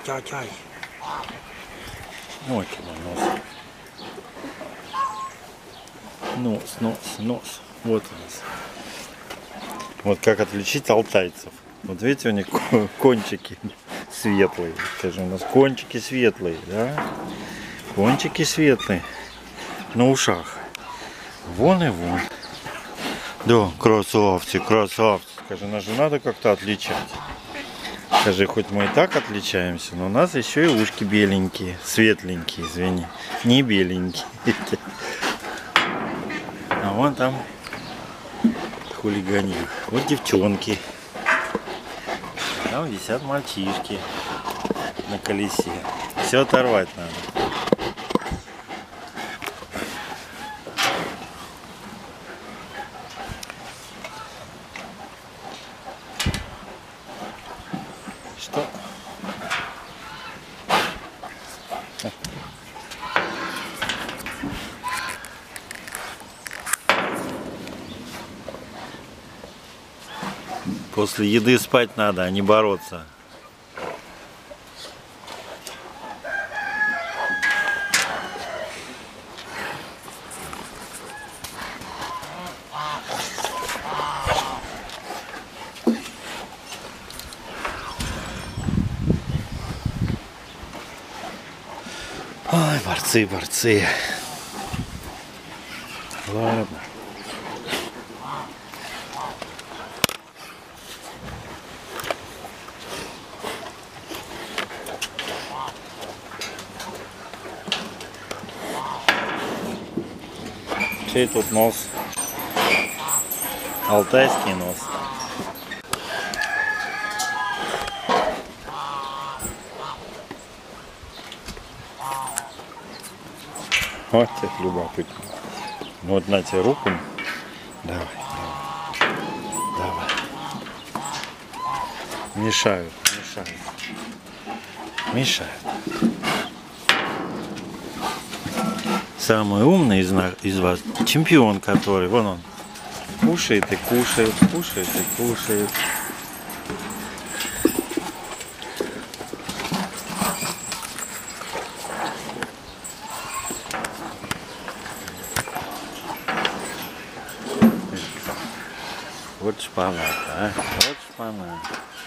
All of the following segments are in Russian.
ай. Ой, какой нос. Нос. Вот у нас. Вот как отличить алтайцев. Вот видите, у них кончики светлые. Скажем, у нас кончики светлые, да? Кончики светлые на ушах. Вон и вон. Да, красавцы. Скажи, нас же надо как-то отличать. Скажи, хоть мы и так отличаемся, но у нас еще и ушки беленькие, светленькие, извини, не беленькие. А вон там хулиганье. Вот девчонки. Там висят мальчишки на колесе. Все оторвать надо. Что? После еды спать надо, а не бороться. Ой, борцы. Ладно. Чей тут нос? Алтайский нос. Вот это любопытно. Вот на тебе руку. Давай. Мешают. Самый умный из вас чемпион, который, вон он, кушает и кушает. Вот шпана, а? Вот шпана.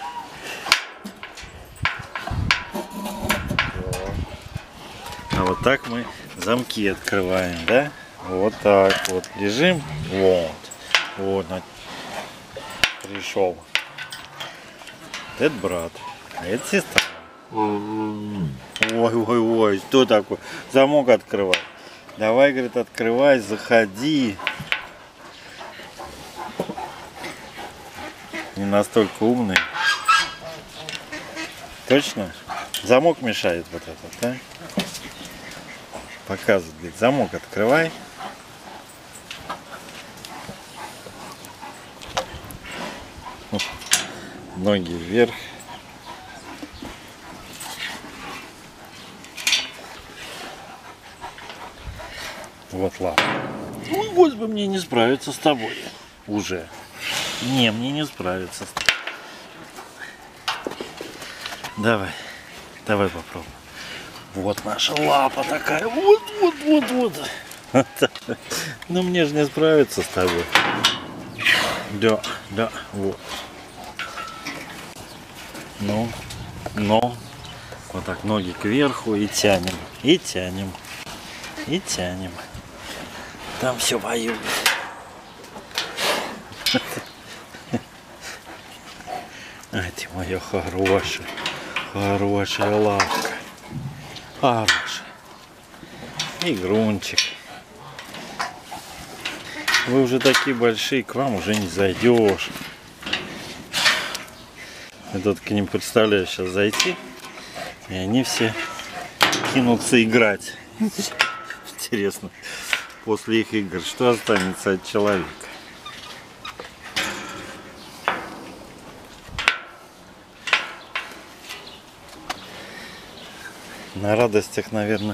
А вот так мы замки открываем, да? Вот так вот. Лежим. Вот. Пришел. Это брат. А это сестра. Ой. Что такое? Замок открывай. Давай, говорит, открывай, заходи. Не настолько умный. Точно? Замок мешает вот этот, да? Показывает, говорит, замок открывай. Ноги вверх. Вот лапа. Ну, вот бы мне не справиться с тобой. Уже. Не, мне не справиться с тобой. Давай попробуем. Вот наша лапа такая. Вот. Ну мне же не справиться с тобой. Да, вот. Ну. Вот так ноги кверху и тянем. Там все воюет. Ай, ты моя хорошая лапка. Хорошая. И грунчик. Вы уже такие большие, к вам уже не зайдешь. Я тут к ним представляю сейчас зайти, и они все кинутся играть. Интересно, после их игр, что останется от человека? На радостях, наверное,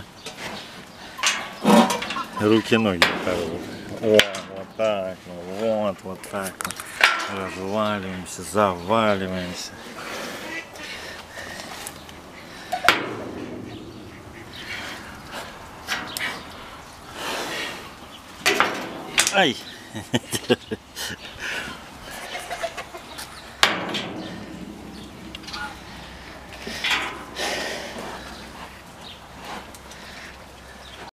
руки-ноги порвут. О, вот так, вот так. Разваливаемся, заваливаемся. Ай!